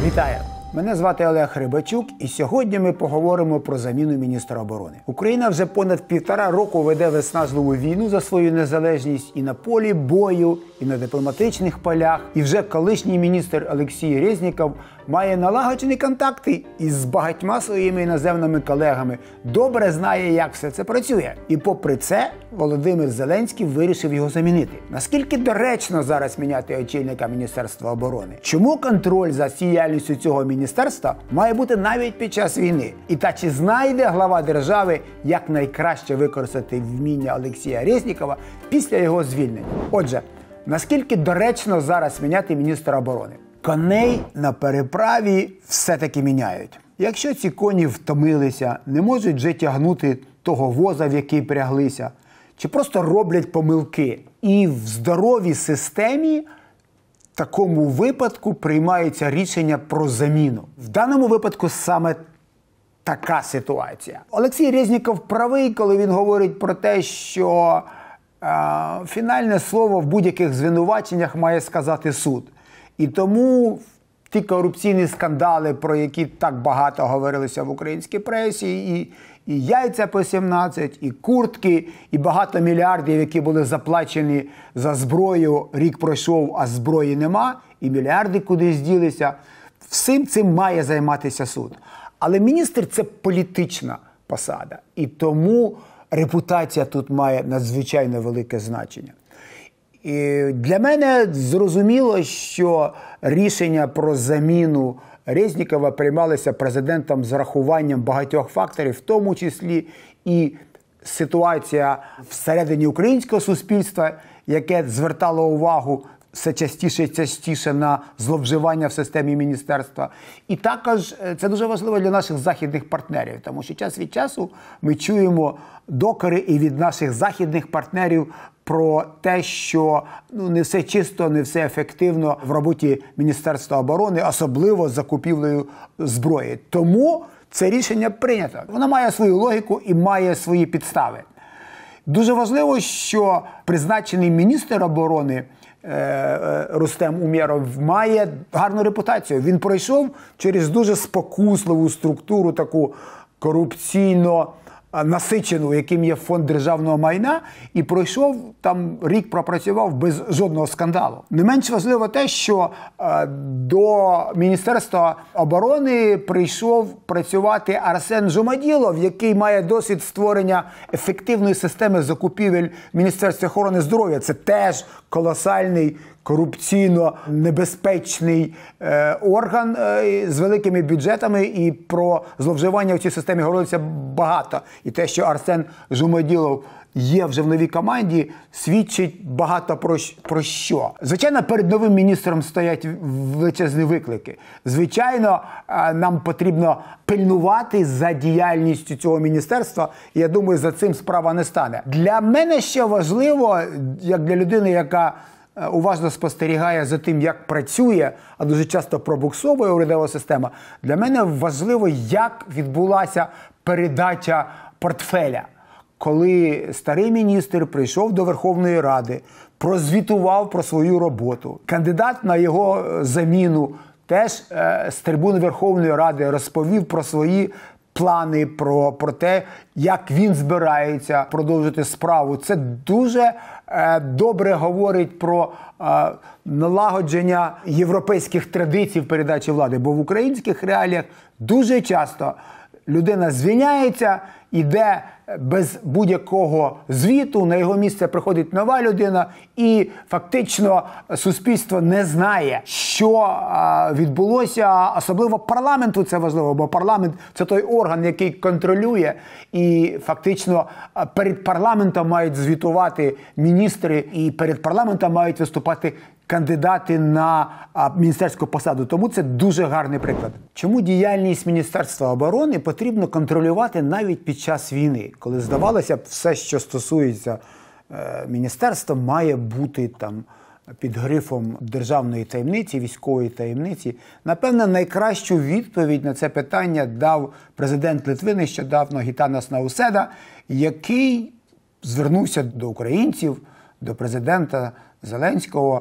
Вітаю! Мене звати Олег Рибачук, і сьогодні ми поговоримо про заміну міністра оборони. Україна вже понад 1,5 року веде виснажливу війну за свою незалежність і на полі бою, і на дипломатичних полях. І вже колишній міністр Олексій Резніков має налагоджені контакти із багатьма своїми іноземними колегами. Добре знає, як все це працює. І попри це, Володимир Зеленський вирішив його замінити. Наскільки доречно зараз міняти очільника Міністерства оборони? Чому контроль за діяльністю цього міністерства має бути навіть під час війни? І та чи знайде глава держави, як найкраще використати вміння Олексія Резнікова після його звільнення? Отже, наскільки доречно зараз міняти міністра оборони? Коней на переправі все-таки міняють. Якщо ці коні втомилися, не можуть вже тягнути того воза, в який пряглися, чи просто роблять помилки, і в здоровій системі в такому випадку приймається рішення про заміну. В даному випадку саме така ситуація. Олексій Резніков правий, коли він говорить про те, що фінальне слово в будь-яких звинуваченнях має сказати суд. І тому ті корупційні скандали, про які так багато говорилося в українській пресі, і яйця по 17, і куртки, і багато мільярдів, які були заплачені за зброю, рік пройшов, а зброї нема, і мільярди кудись ділися. Всім цим має займатися суд. Але міністр – це політична посада, і тому репутація тут має надзвичайно велике значення. І для мене зрозуміло, що рішення про заміну Резнікова приймалися президентом з врахуванням багатьох факторів, в тому числі і ситуація всередині українського суспільства, яке звертало увагу все частіше і частіше на зловживання в системі міністерства. І також це дуже важливо для наших західних партнерів, тому що час від часу ми чуємо докори і від наших західних партнерів про те, що не все чисто, не все ефективно в роботі Міністерства оборони, особливо з закупівлею зброї. Тому це рішення прийнято. Воно має свою логіку і має свої підстави. Дуже важливо, що призначений міністр оборони Рустем Умєров має гарну репутацію. Він пройшов через дуже спокусливу структуру, таку корупційно насичену, яким є фонд державного майна, і пройшов, там рік пропрацював без жодного скандалу. Не менш важливо те, що до Міністерства оборони прийшов працювати Арсен Жумаділов, який має досвід створення ефективної системи закупівель Міністерства охорони здоров'я. Це теж колосальний корупційно небезпечний орган з великими бюджетами, і про зловживання в цій системі говорилося багато. І те, що Арсен Жумаділов є вже в новій команді, свідчить багато про що. Звичайно, перед новим міністром стоять величезні виклики. Звичайно, нам потрібно пильнувати за діяльністю цього міністерства, і я думаю, за цим справа не стане. Для мене ще важливо, як для людини, яка уважно спостерігає за тим, як працює, а дуже часто пробуксовує урядова система, для мене важливо, як відбулася передача портфеля. Коли старий міністр прийшов до Верховної Ради, прозвітував про свою роботу, кандидат на його заміну теж з трибуни Верховної Ради розповів про свої плани, про те, як він збирається продовжити справу. Це дуже добре говорить про налагодження європейських традицій в передачі влади. Бо в українських реаліях дуже часто людина звільняється, іде без будь-якого звіту, на його місце приходить нова людина, і фактично суспільство не знає, що відбулося. Особливо парламенту це важливо, бо парламент – це той орган, який контролює, і фактично перед парламентом мають звітувати міністри, і перед парламентом мають виступати кандидати на міністерську посаду. Тому це дуже гарний приклад. Чому діяльність Міністерства оборони потрібно контролювати навіть під час війни? Коли, здавалося б, все, що стосується міністерства, має бути там під грифом державної таємниці, військової таємниці. Напевно, найкращу відповідь на це питання дав президент Литви нещодавно Гітанас Науседа, який звернувся до українців, до президента Зеленського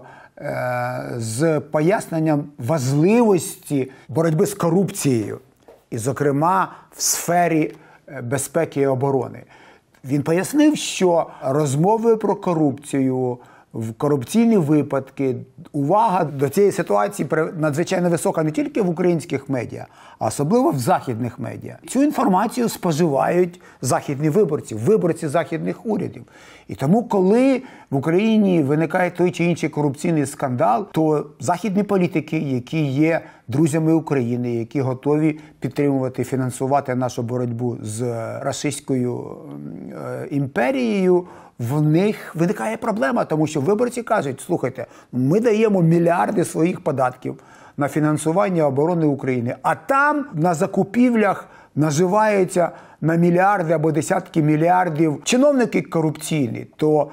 з поясненням важливості боротьби з корупцією, і, зокрема, в сфері безпеки і оборони. Він пояснив, що розмови про корупцію, в корупційні випадки, увага до цієї ситуації надзвичайно висока не тільки в українських медіа, а особливо в західних медіа. Цю інформацію споживають західні виборці, виборці західних урядів. І тому, коли в Україні виникає той чи інший корупційний скандал, то західні політики, які є друзями України, які готові підтримувати, фінансувати нашу боротьбу з рашистською імперією, в них виникає проблема, тому що виборці кажуть: слухайте, ми даємо мільярди своїх податків на фінансування оборони України, а там на закупівлях наживаються на мільярди або десятки мільярдів чиновники корупційні. То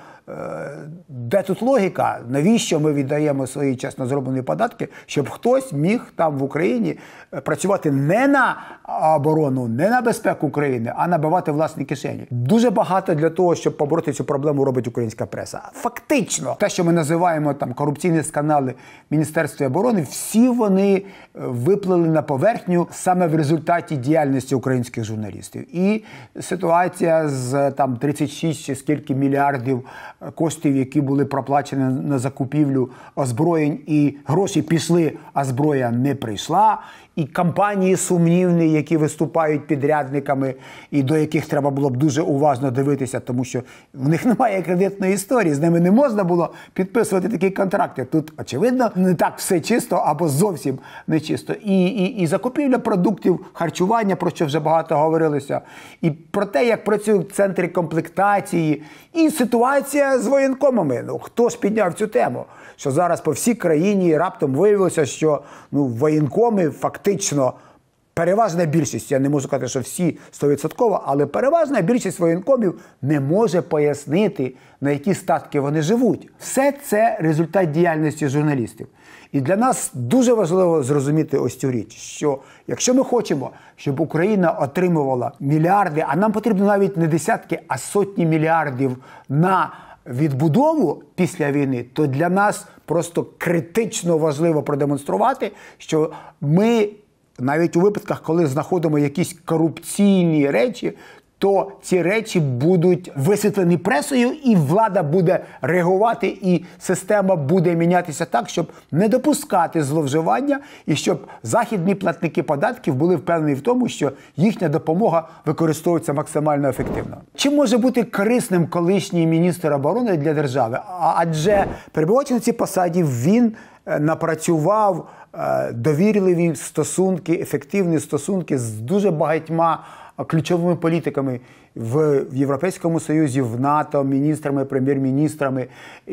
де тут логіка? Навіщо ми віддаємо свої чесно зроблені податки, щоб хтось міг там в Україні працювати не на оборону, не на безпеку України, а набивати власні кишені? Дуже багато для того, щоб побороти цю проблему, робить українська преса. Фактично, те, що ми називаємо там корупційні скандали в Міністерстві оборони, всі вони виплили на поверхню саме в результаті діяльності українських журналістів. І ситуація з там 36 чи скільки мільярдів коштів, які були проплачені на закупівлю озброєнь, і гроші пішли, а зброя не прийшла. І компанії сумнівні, які виступають підрядниками, і до яких треба було б дуже уважно дивитися, тому що в них немає кредитної історії, з ними не можна було підписувати такі контракти. Тут, очевидно, не так все чисто або зовсім не чисто. І закупівля продуктів харчування, про що вже багато говорилося, і про те, як працюють центри комплектації, і ситуація з воєнкомами. Ну, хто ж підняв цю тему? Що зараз по всій країні раптом виявилося, що воєнкоми фактично, переважна більшість, я не можу сказати, що всі 100%, але переважна більшість воєнкомів не може пояснити, на які статки вони живуть. Все це результат діяльності журналістів. І для нас дуже важливо зрозуміти ось цю річ, що якщо ми хочемо, щоб Україна отримувала мільярди, а нам потрібно навіть не десятки, а сотні мільярдів на відбудову після війни, то для нас просто критично важливо продемонструвати, що ми навіть у випадках, коли знаходимо якісь корупційні речі, то ці речі будуть висвітлені пресою, і влада буде реагувати, і система буде мінятися так, щоб не допускати зловживання, і щоб західні платники податків були впевнені в тому, що їхня допомога використовується максимально ефективно. Чим може бути корисним колишній міністр оборони для держави? Адже, перебуваючи на цій посаді, він напрацював довірливі стосунки, ефективні стосунки з дуже багатьма ключовими політиками в Європейському Союзі, в НАТО, міністрами, прем'єр-міністрами.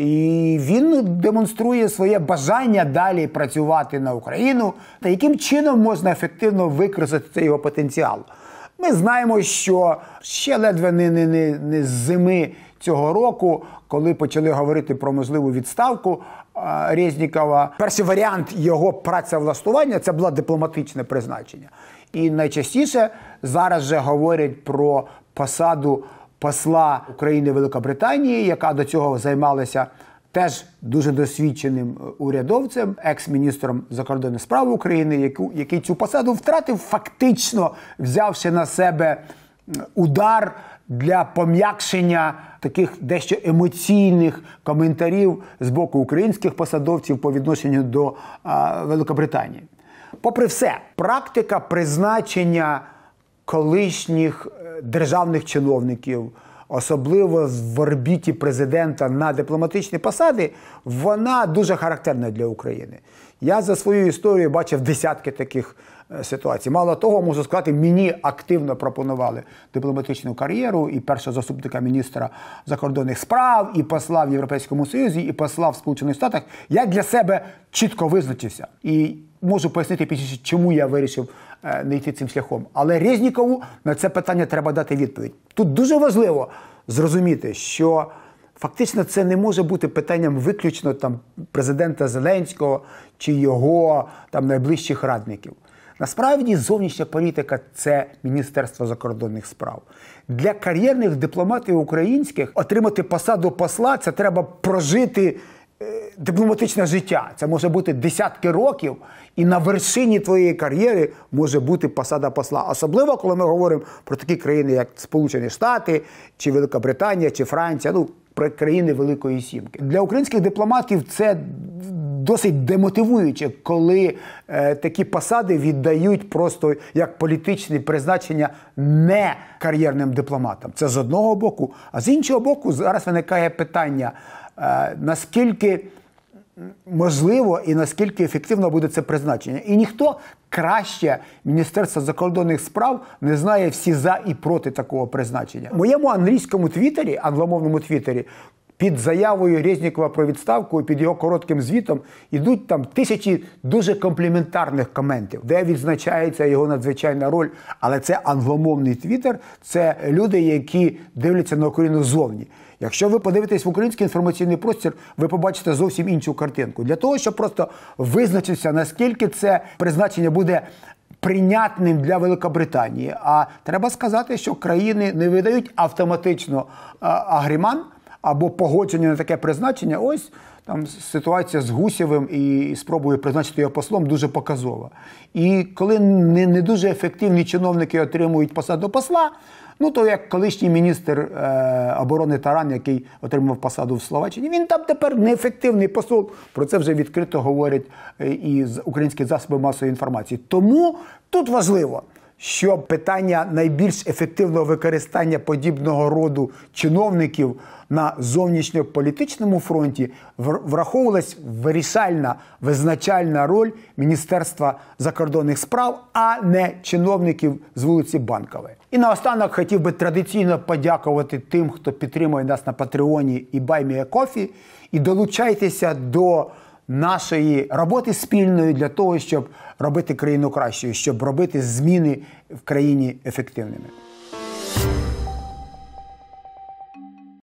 І він демонструє своє бажання далі працювати на Україну. Та яким чином можна ефективно використати цей його потенціал? Ми знаємо, що ще ледве не з зими цього року, коли почали говорити про можливу відставку Резнікова, перший варіант його працевлаштування – це було дипломатичне призначення. І найчастіше зараз же говорять про посаду посла України в Великобританії, яка до цього займалася теж дуже досвідченим урядовцем, екс-міністром закордонних справ України, який цю посаду втратив, фактично взявши на себе удар для пом'якшення таких дещо емоційних коментарів з боку українських посадовців по відношенню до Великобританії. Попри все, практика призначення колишніх державних чиновників, особливо в орбіті президента, на дипломатичні посади, вона дуже характерна для України. Я за свою історію бачив десятки таких ситуацій. Мало того, можу сказати, мені активно пропонували дипломатичну кар'єру і першого заступника міністра закордонних справ, і посла в Європейському Союзі, і посла в Сполучених Штатах. Я для себе чітко визначився. І можу пояснити пізніше, чому я вирішив не йти цим шляхом. Але Резнікову на це питання треба дати відповідь. Тут дуже важливо зрозуміти, що фактично це не може бути питанням виключно президента Зеленського чи його найближчих радників. Насправді, зовнішня політика – це Міністерство закордонних справ. Для кар'єрних дипломатів українських отримати посаду посла – це треба прожити дипломатичне життя. Це може бути десятки років, і на вершині твоєї кар'єри може бути посада посла. Особливо, коли ми говоримо про такі країни, як Сполучені Штати, чи Велика Британія, чи Франція, про країни Великої Сімки. Для українських дипломатів це досить демотивуюче, коли такі посади віддають просто як політичне призначення не кар'єрним дипломатам. Це з одного боку. А з іншого боку, зараз виникає питання, наскільки можливо і наскільки ефективно буде це призначення. І ніхто краще Міністерства закордонних справ не знає всі за і проти такого призначення. В моєму англійському твіттері, англомовному твіттері, під заявою Резнікова про відставку, під його коротким звітом, йдуть там тисячі дуже компліментарних коментів, де відзначається його надзвичайна роль. Але це англомовний твіттер, це люди, які дивляться на Україну ззовні. Якщо ви подивитесь в український інформаційний простір, ви побачите зовсім іншу картинку. Для того, щоб просто визначитися, наскільки це призначення буде прийнятним для Великобританії. А треба сказати, що країни не видають автоматично агріман або погодження на таке призначення. Ось там ситуація з Гусєвим і спробою призначити його послом дуже показова. І коли не дуже ефективні чиновники отримують посаду посла, то як колишній міністр оборони Таран, який отримав посаду в Словаччині, він там тепер неефективний посол. Про це вже відкрито говорять і українські засоби масової інформації. Тому тут важливо, щоб питання найбільш ефективного використання подібного роду чиновників на зовнішньополітичному фронті враховувалась вирішальна, визначальна роль Міністерства закордонних справ, а не чиновників з вулиці Банкової. І наостанок хотів би традиційно подякувати тим, хто підтримує нас на Патреоні і Buy.me.a.Coffee, і долучайтеся до нашої роботи спільної для того, щоб робити країну кращою, щоб робити зміни в країні ефективними.